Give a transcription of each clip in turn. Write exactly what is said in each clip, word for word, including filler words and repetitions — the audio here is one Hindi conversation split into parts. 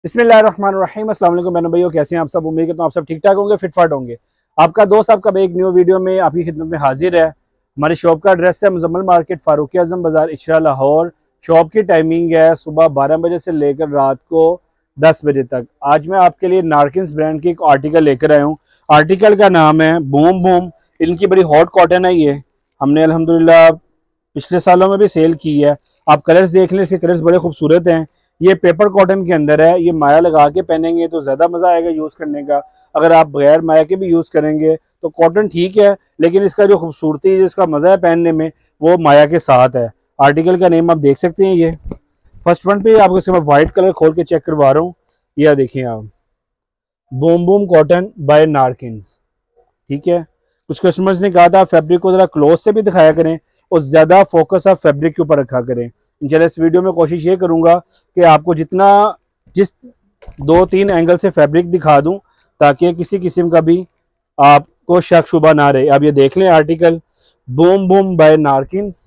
बिस्मिल्लाहिर्रहमानिर्रहीम। अस्सलाम वालेकुम बहनों भाइयों, कैसे हैं आप सब। उम्मीद करता हूँ आप सब ठीक ठाक होंगे, फिट फाट होंगे। आपका दोस्त आपका एक न्यू वीडियो में आपकी खिदमत में हाजिर है। हमारी शॉप का एड्रेस है मुजम्मल मार्केट, फारूकी आजम बाजार, इशरा, लाहौर। शॉप की टाइमिंग है सुबह बारह बजे से लेकर रात को दस बजे तक। आज मैं आपके लिए नारकिन्स ब्रांड की एक आर्टिकल लेकर आया हूँ। आर्टिकल का नाम है बूम बूम। इनकी बड़ी हॉट कॉटन है ये। हमने अल्हम्दुलिल्लाह पिछले सालों में भी सेल की है। आप कलर्स देख लें, इसके कलर्स बड़े खूबसूरत हैं। ये पेपर कॉटन के अंदर है। ये माया लगा के पहनेंगे तो ज़्यादा मज़ा आएगा यूज़ करने का। अगर आप बगैर माया के भी यूज़ करेंगे तो कॉटन ठीक है, लेकिन इसका जो खूबसूरती जिसका मज़ा है पहनने में वो माया के साथ है। आर्टिकल का नेम आप देख सकते हैं। ये फर्स्ट वन पे आपको इसमें वाइट कलर खोल के चेक करवा रहा हूँ। यह देखिए आप, boom boom cotton by Narkins. ठीक है, कुछ कस्टमर्स ने कहा था फैब्रिक को ज़रा क्लोज से भी दिखाया करें और ज़्यादा फोकस आप फैब्रिक के ऊपर रखा करें। इंशाल्लाह इस वीडियो में कोशिश ये करूँगा कि आपको जितना जिस दो तीन एंगल से फैब्रिक दिखा दूं ताकि किसी किस्म का भी आपको शक शुबा ना रहे। अब ये देख लें article boom boom by Narkins.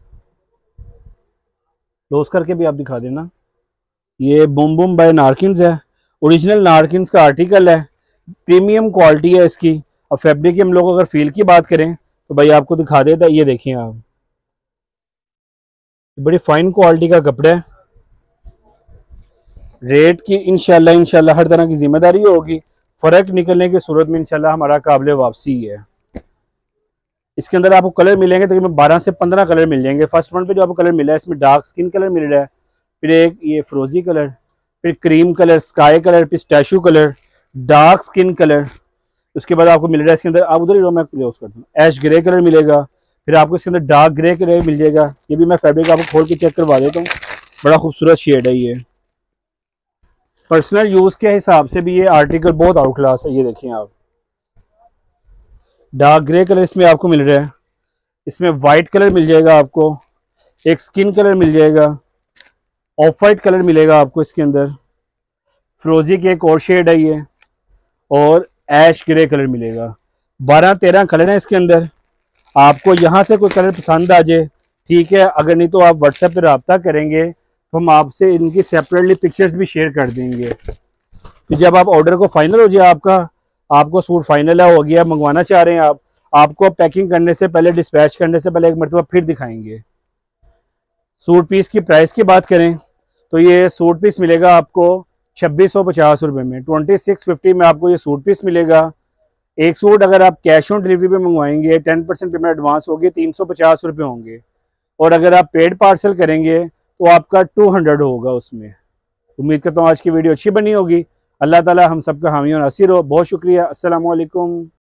Close करके भी आप दिखा देना। ये बूम बूम बाय नारकिन्स है। ओरिजिनल नारकिन्स का आर्टिकल है। प्रीमियम क्वालिटी है इसकी। और फैब्रिक की हम लोग अगर फील की बात करें तो भाई आपको दिखा देता। ये देखिए आप, बड़ी फाइन क्वालिटी का कपड़ा है। रेट की इंशाल्लाह इंशाल्लाह हर तरह की जिम्मेदारी होगी। फ़र्क निकलने की सूरत में इंशाल्लाह हमारा काबिल वापसी है। इसके अंदर आपको कलर मिलेंगे तकरीबन बारह से पंद्रह कलर मिल जाएंगे। फर्स्ट वन पे जो आपको कलर मिला है इसमें डार्क स्किन कलर मिल रहा है, फिर एक ये फ्रोजी कलर, फिर cream colour, sky colour, pistachio colour, dark skin colour. उसके बाद आपको मिल रहा है इसके अंदर, आप उधर ही रहो मैं क्लोज कर दूँ, ऐश ग्रे कलर मिलेगा। फिर आपको इसके अंदर डार्क ग्रे कलर मिल जाएगा। ये भी मैं फैब्रिक आपको खोल के चेक करवा देता हूँ। बड़ा खूबसूरत शेड है ये। पर्सनल यूज़ के हिसाब से भी ये आर्टिकल बहुत आउट क्लास है। ये देखिए आप, डार्क ग्रे कलर इसमें आपको मिल रहा है। इसमें वाइट कलर मिल जाएगा आपको, एक स्किन कलर मिल जाएगा, ऑफ वाइट कलर मिलेगा आपको इसके अंदर, फ्रोजी की एक और शेड है ये, और ऐश ग्रे कलर मिलेगा। बारह तेरह कलर हैं इसके अंदर। आपको यहाँ से कोई कलर पसंद आ जाए ठीक है, अगर नहीं तो आप व्हाट्सएप पर रब्ता करेंगे तो हम आपसे इनकी सेपरेटली पिक्चर्स भी शेयर कर देंगे। तो जब आप ऑर्डर को फाइनल हो जाए, आपका आपको सूट फाइनल है, हो गया, मंगवाना चाह रहे हैं आप, आपको पैकिंग करने से पहले, डिस्पैच करने से पहले एक मरतबा फिर दिखाएंगे। सूट पीस की प्राइस की बात करें तो ये सूट पीस मिलेगा आपको छब्बीस सौ पचास रुपये में। ट्वेंटी सिक्स फिफ्टी में आपको ये सूट पीस मिलेगा। एक सूट अगर आप कैश ऑन डिलीवरी पे मंगवाएंगे, टेन परसेंट पेमेंट एडवांस होगी, तीन सौ पचास रुपये होंगे। और अगर आप पेड पार्सल करेंगे तो आपका टू हंड्रेड होगा उसमें। उम्मीद करता हूँ आज की वीडियो अच्छी बनी होगी। अल्लाह ताला हम सबका हामी और नासिर हो। बहुत शुक्रिया। अस्सलाम वालेकुम।